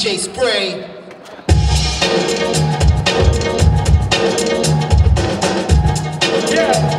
DJ spray. Yeah.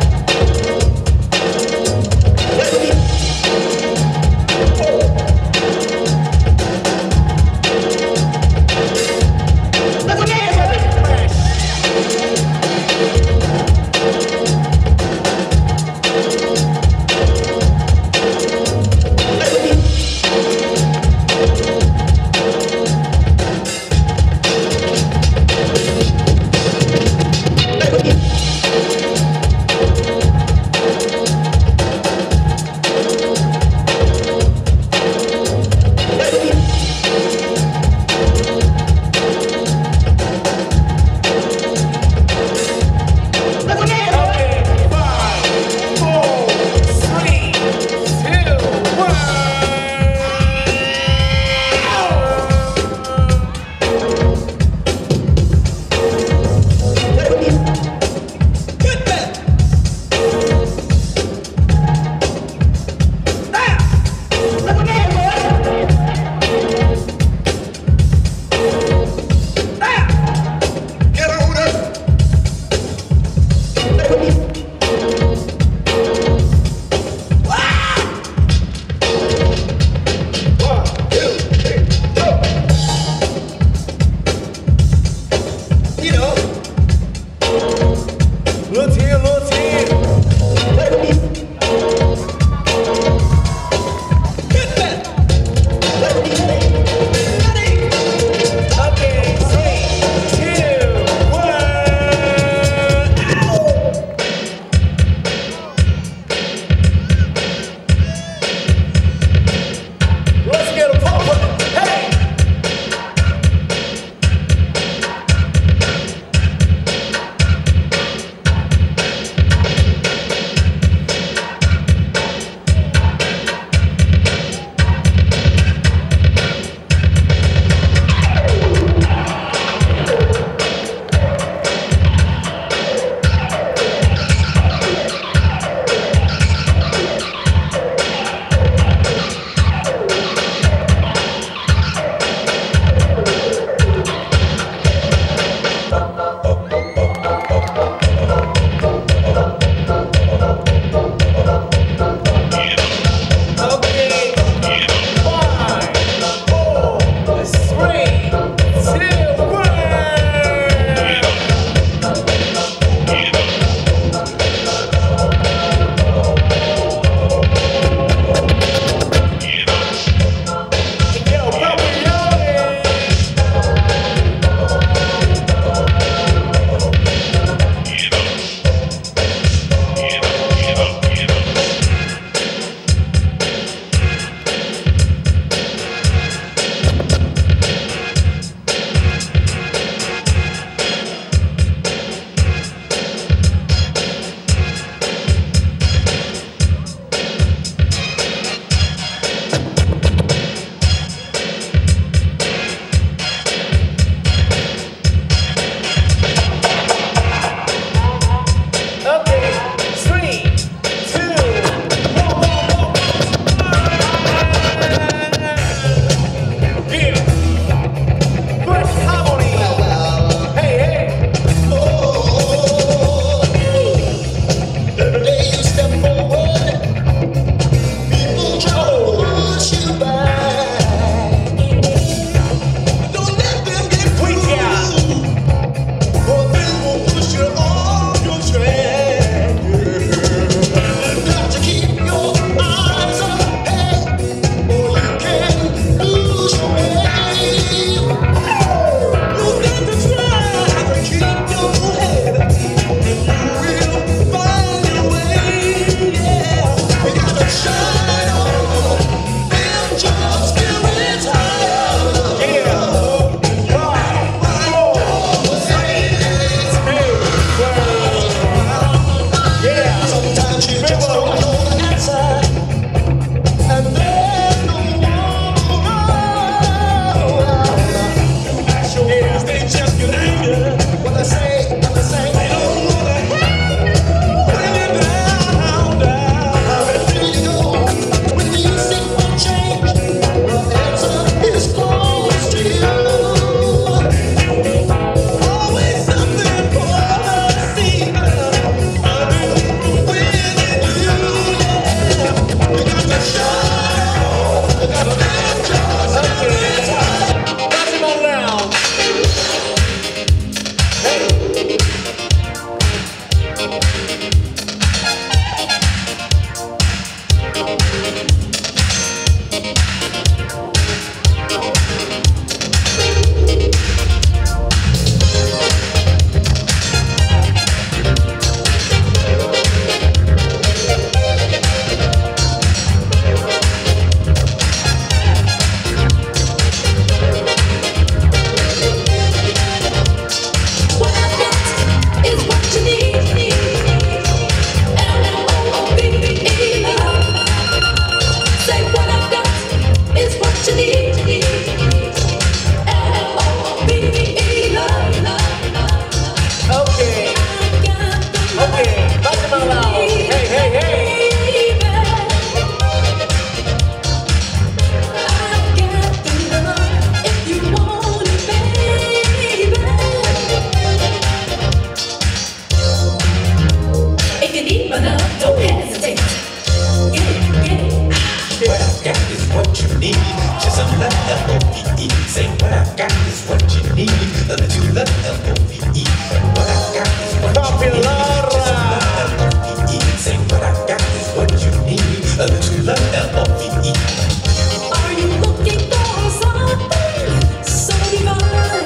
what I got is what you need. A little love, L-O-V-E. What I got is what you need. L-O-V-E. Say what I got is what you need. A little love, L-O-V-E. Are you looking for something so divine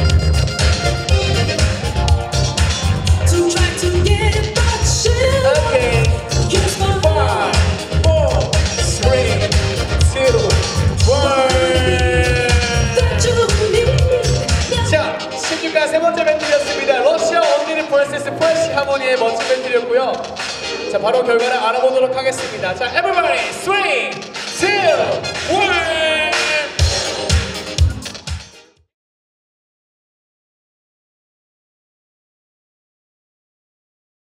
to try to get that shit? Okay. Yes, my 5, 4, 3, 2, 1. that you need. 자, 16강 세 번째 밴드였습니다. 러시아 언니들 vs 프레시 하모니의 멋진 밴드였고요. 자, 바로 결과를 알아보도록 하겠습니다. 자, everybody, 3, 2,